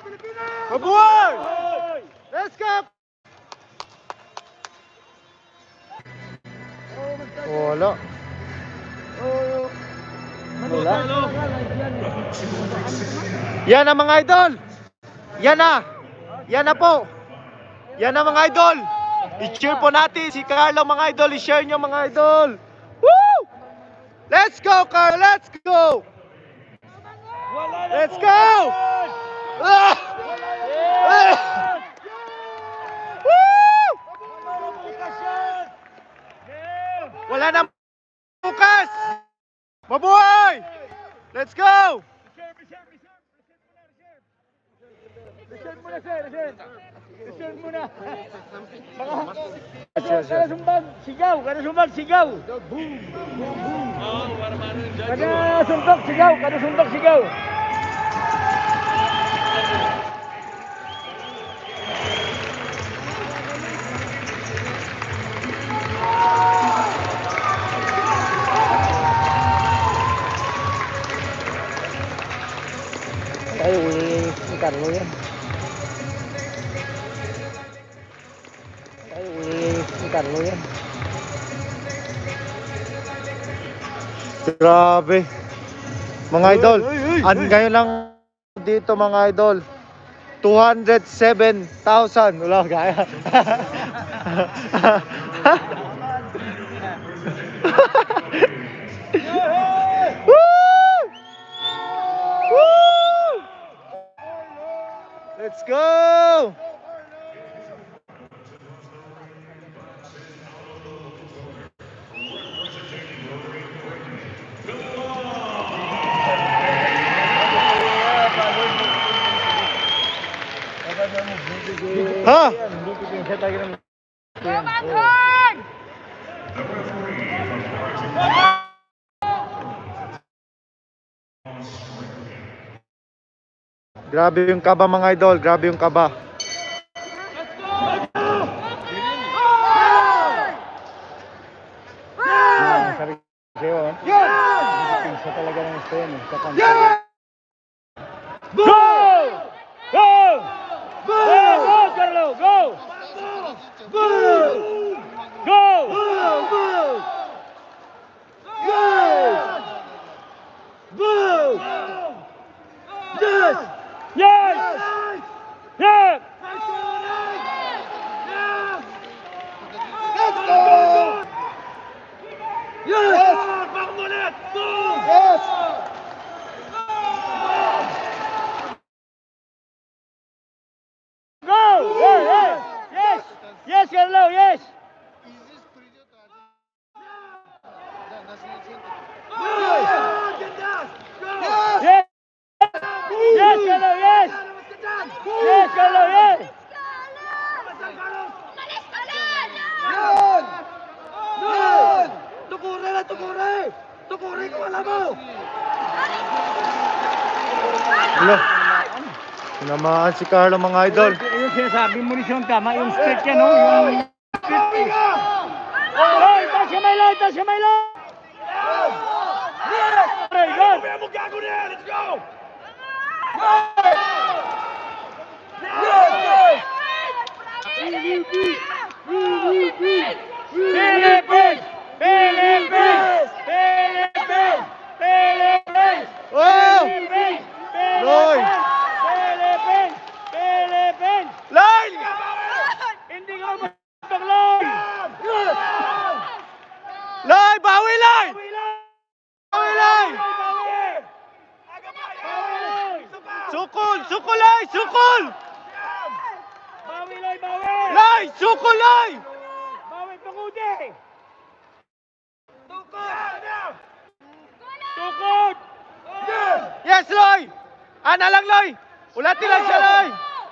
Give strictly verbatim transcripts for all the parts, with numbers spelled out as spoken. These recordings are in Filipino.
Mabuhay! Let's go! Wala. Wala. Yan na mga idol. Yan na. Yan na po. Yan na mga idol. I-cheer po natin si Carlo mga idol. I-share nyo mga idol. Woo! Let's go Carlo. Let's go. Let's go. Ah! Ah! Woo! Wala na bukas. Mabuhay! Let's go! Reserve muna, sir. Reserve. Reserve muna. Kada sumbag, sigaw. Kada sumbag, sigaw. Boom! Boom! Boom! Kada suntok, sigaw. Kada suntok, sigaw. Tayo uli Carlo yan. Tayo uli Carlo yan. Grabe. Mga idol, an ngayon lang dito mga idol. two hundred seven thousand. Wala gaya. Let's go! Ha? Grabe yung kaba mga idol, grabe yung kaba. Isa talaga ng gusto yan. Go! Go! Go! Go, Carlo! Go! Go! Go! Yes! Yes! Yes! Let's go! Yes! Yes! Go! Yes! Yes! Yes! Yes, Carlo! Yes! Yes! Yes, Carlo! Yes! Yes, Carlo! Yes! Yan! Yan! Tukure na tukure! Tukure ko alam mo! Hello. Namaan si Carlo mga idol. Yung sinasabi mo ni Sean, tama yung straight yan, no? Yung straight. Hoy, taas siya may line, taas siya may line! Very good! Let's go! Philippines! Philippines! Philippines! Philippines! Wow! Philippines! Loy! Philippines! Philippines! Line! Hindi ka matang Loy! Line! Bawi line! Bawi line! Sukul! Sukul line! Sukul! Bawi Loy! Bawi! Line! Sukul line! Bawi pangudi! Tukod! Yes, Loy! Ana lang, Loy! Ulati lang siya, Loy!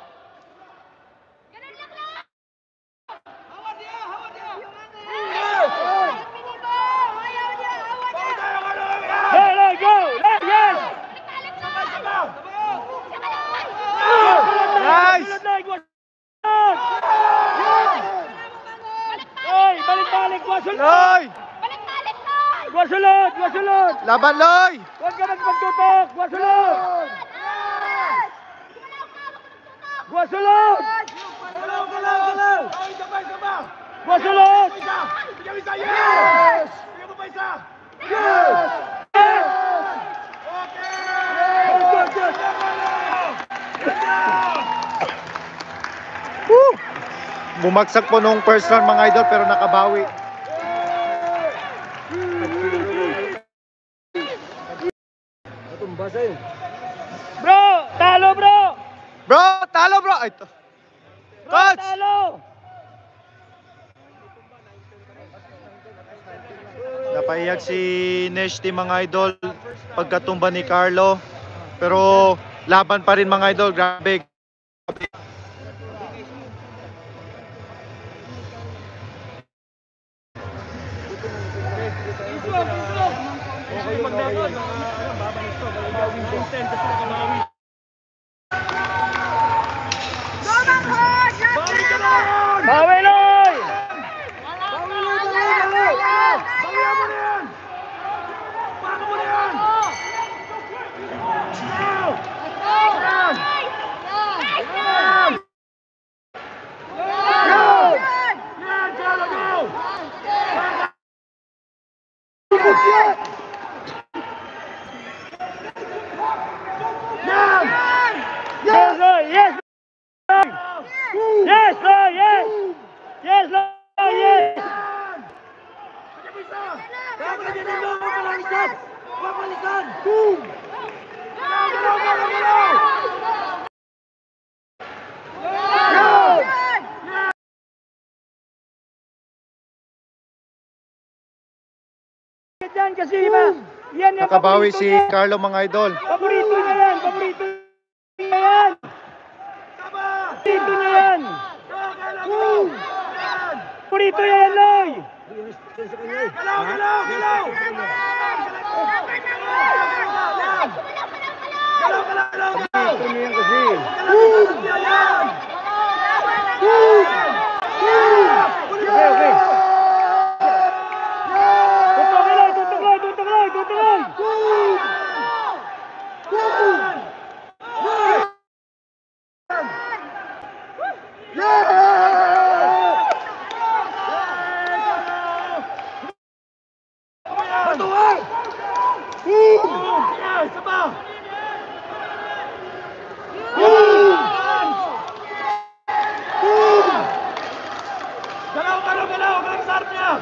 Hey, Loy, go! Loy, yes! Nice! Hoy, balik-balik, wasulot! Loy! Wasulot, wasulot! Laban, Loy! Huwag ka magpagtutok, wasulot! Guasulot! Galaw, galaw, galaw! Ay, isa pa, isa pa! Guasulot! Isa! Bigyan mo isa! Yes! Bigyan mo pa isa! Yes! Okay! Good, good, Woo! Bumagsak po nung first round mga idol pero nakabawi. Bro! Talo, bro! Bro, talo bro! Ay, to. Bro, Coach! talo! Napaiyak si Neshty mga idol pagkatumba ni Carlo. Pero laban pa rin mga idol, grabe. Bawi, Loy! Yes, Loy! Yes! Loy! Yes, Loy! Yes! Yes, Loy! Yes! Yan kasi iba. Yan yung Nakabawi paborito si niya. Carlo mga idol. Paborito niya yan. Paborito niya yan. Paborito niya yan. Paborito niya yan, Loy. Galaw, galaw, galaw! Paborito niya yan kasi. Okay, okay. Tutok, Loy. Tutok, Loy. Tutok, Loy. Tutok, Loy. Galaw, galaw, galaw! Galaw sa harap niya!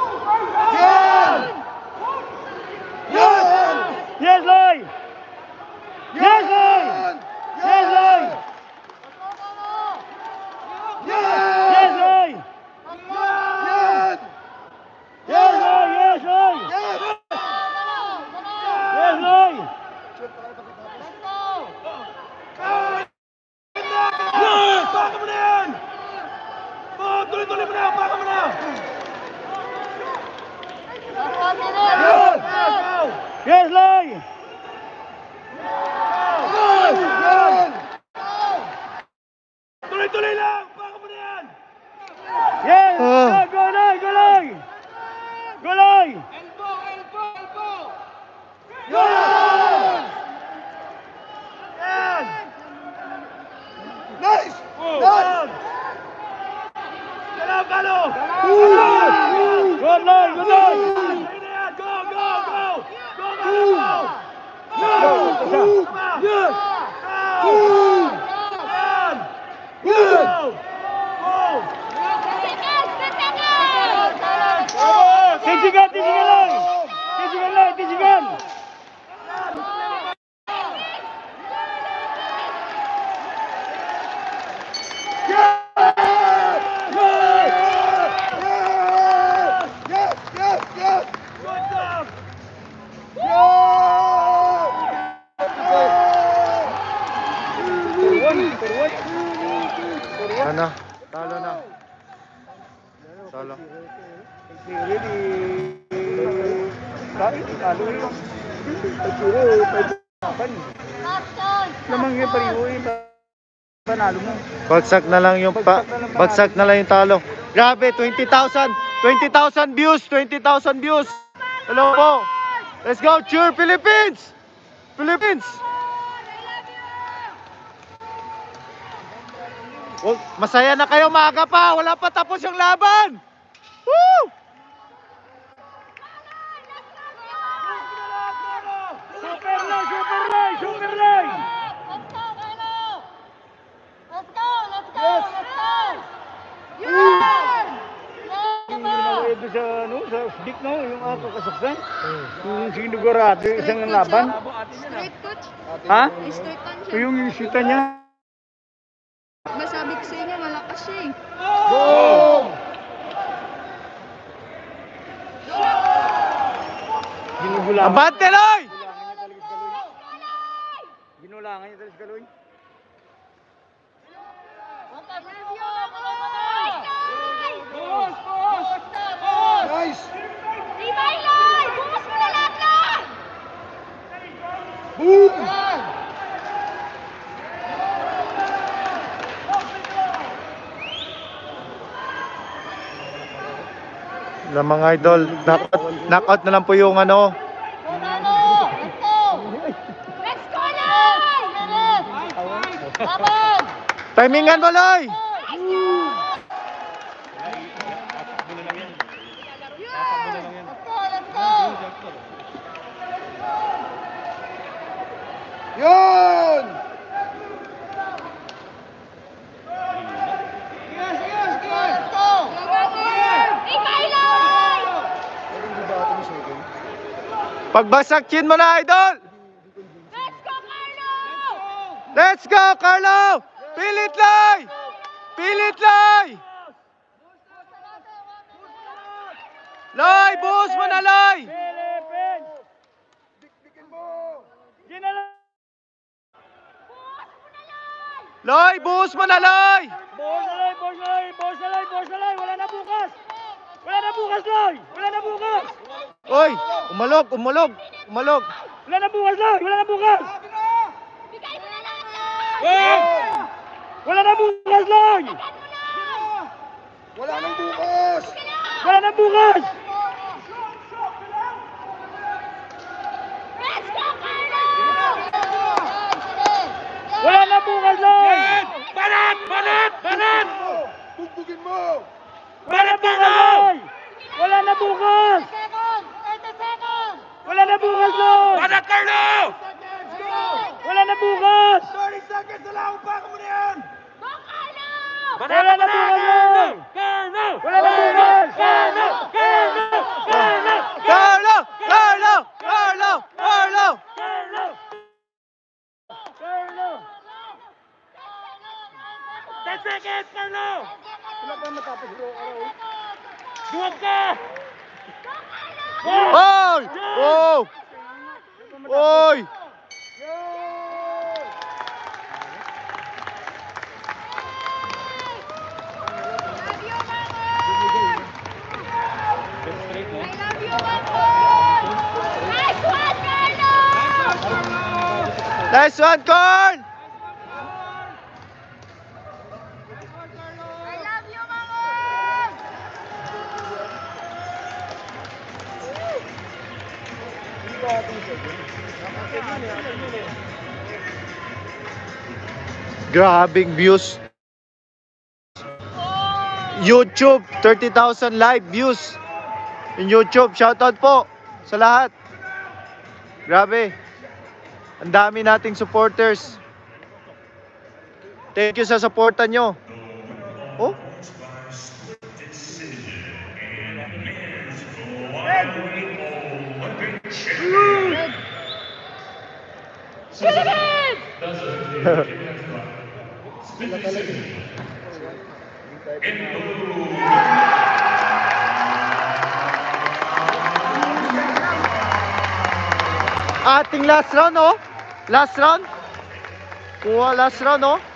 Yes, Loy. Yes, Loy. Yes, Loy. Yes, Loy. Yes, Loy. Yes, Loy. Yes, Loy. Baka mo na yan! Oh, tuloy-tuloy mo na! Baka mo na! Yes, Loy. Tuloy-tuloy lang! Baka mo na yan! Yes. Ah. Go, go, Loy. Go, Loy. Go, Loy. Yan! Nice! Nice! Galaw, galaw! Go, Loy. Go, Loy. Ayun na yan! Go, go, go! Go, galaw! Go! Go! Tama! Go! Yan! Go! Go! Tisigan, tisigan, Loy. Tisigan, Loy. Tisigan. Yes! Yes! Yes! Good job! Ano? Talo na. Talo. Lamang yung parihoy. Panalo mo. Bagsak na lang yung pa, bagsak na lang yung talo. Grabe, twenty thousand. twenty thousand views, twenty thousand views. Hello po. Let's go, cheer Philippines! Philippines! Wag. Masaya na kayo, maaga pa. Wala pa tapos yung laban. Woo! Super Ray, Super Ray, Super Ray! Let's go, Carlo! Let's go, let's go, Yes. let's go! Yun! Yung Let's go! ito sa, ano, sa stick, no? Yung ako kasaksan. Yung sinugurado, yung isang laban. Straight coach? Ha? Straight on siya. Yung isita niya. Masabi ko sa inyo, malakas siya eh. Boom! Ginugulangan. Abante, Loy! Ginulangan niya talaga Galoy. Nice! Tibay, Loy! Bukas mo na lahat yan! Boom! Wala mga idol, knockout, knockout na lang po yung ano. Go, Carlo! Let's go! Let's go, Loy! Laban! Timingan mo, Loy! Let's go, let's go! Yun! Let's go! Tibay, Loy! Pagbasag chin mo na, idol! Let's go, Carlo! Let's go, Carlo! Pilit, Loy! Pilit, Loy! Loy, buhos mo na, Loy! Philippines! Dikdikin mo! Ginala! Loy, buhos mo na, Loy! Boss alay, boss alay, boss alay, boss alay! Wala na bukas! Wala na bukas, Loy! Wala na bukas! Oy, umalog, umalog, umalog. Wala na bukas, Loy! Wala na bukas! Bigay mo na lahat, Loy! Wala na bukas, Loy! Wala nang bukas! Wala na bukas! Let's go, Carlo! Wala na bukas, Loy! Banat! Banat! Banat! Bugbugin mo! Banat bukas, Loy! Wala na bukas! Second! thirty seconds! Wala na bukas, Loy! Banat, Carlo! Wala na bukas! thirty seconds na lang! Upakan mo na yan! Go, Carlo! Wala na bukas, Loy! Wala na bukas! Carlo! Carlo! Carlo! Carlo! Carlo! Carlo! ten seconds, Carlo! Wala pa matapos bro, araw. Duwag ka! Oy! Oh! Oy! I love you, Manton! Nice one, Carlo! Nice one, Corn! I love you, Manton! Grabing views. YouTube, thirty thousand live views. In YouTube, shoutout po sa lahat. Grabe. Ang dami nating supporters. Thank you sa suporta nyo. Oh? Ating last round, oh. Last round. Kuha last round, oh.